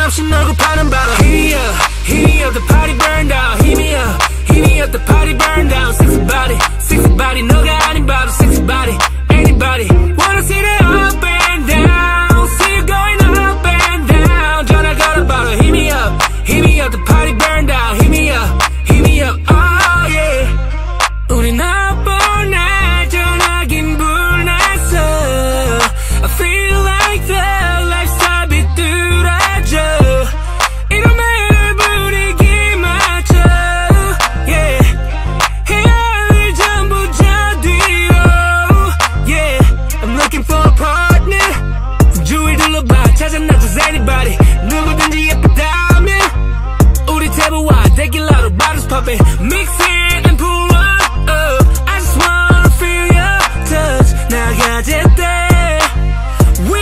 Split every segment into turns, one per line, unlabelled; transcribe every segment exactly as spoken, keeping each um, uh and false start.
없이 널 굽하는 바람. Heat me up, heat me up, the party burn down. Heat me up, heat me up, the party burn down. Sexy body, sexy body, 너가 아닌 바로 sexy body. Anybody wanna see that up and down? See you going up and down. 전화 걸어 바로 heat me up, heat me up, the party burn down. Heat me up, heat me up, oh yeah. 우린 나쁜 날 전화긴 불났어. I feel like the lifestyle 비뚤어져. 이러면 분위기 맞춰, yeah. 해야할 전부 저 뒤로, yeah. I'm looking for a partner. 주위를 둘러봐 찾아 나타서 anybody. 누구든지 예쁘다면 우리 테이블와 데킬라로 bottles popping, mixing and pour up, up. I just wanna feel your touch. 나가질 때 we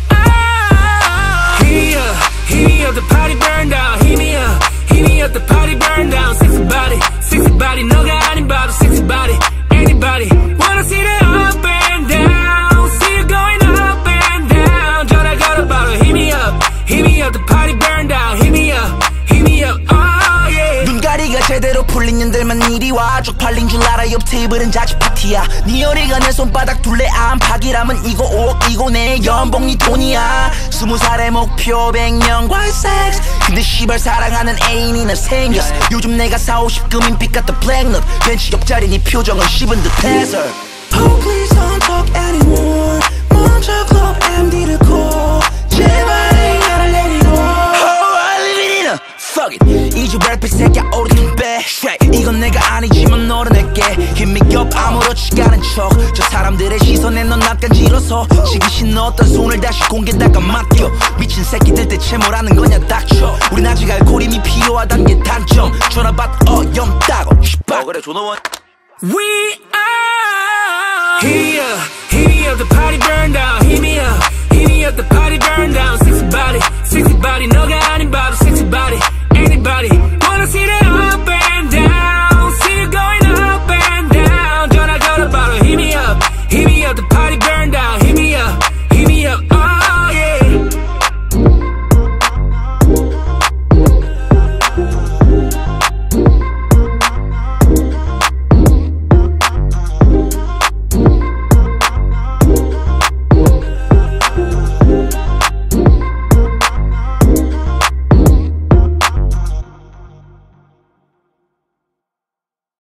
are. Heat me up, heat me up, the party burn down. Heat me up, heat me up, the party burn down. Sexy body, sexy body, 너가 아닌 바로 sexy body. Anybody wanna see that up and down? See you going up and down. 전화 걸어 바로 heat me up, heat me up, the party burn down. Heat me up, heat me up, oh yeah.
눈가리가 제대로 풀린 년들만 이리 와. 쪽팔린 줄 알아. 옆 테이블은 자주 파티야. 네 어리가 내 손바닥 둘레 안팎이라면 이거 오 이거 내 연봉 네 돈이야. 스무 살의 목표 백 년과의 섹스. 근데 시발 사랑하는 애인이나 생겼어. 요즘 내가 사오십 금인 빛 같은 블랙넛. 벤치 옆자리 네 표정은 씹은 듯해서. Oh please don't talk anymore. 멈춰 club 엠디를 call. 제발 나를 내리고. Oh I live it in a fuck it. 이제 랩의 새끼야 오르는 배. 이건 내가 아니지만 너는 내게 Hit me up 아무렇지가 않은 척. 저 사람들의 시선에 넌 낯간지러서 시기신 넣었던 손을 다시 공개다가 맡겨. 미친 새끼들 대체 뭐라는 거냐 닥쳐. 우린 아직 알고리즘이 필요하단 게 단점. 전화 받 어염 따고 어 그래 조너원.
We are. Heat me up, heat me up, the party burn down. Heat me up,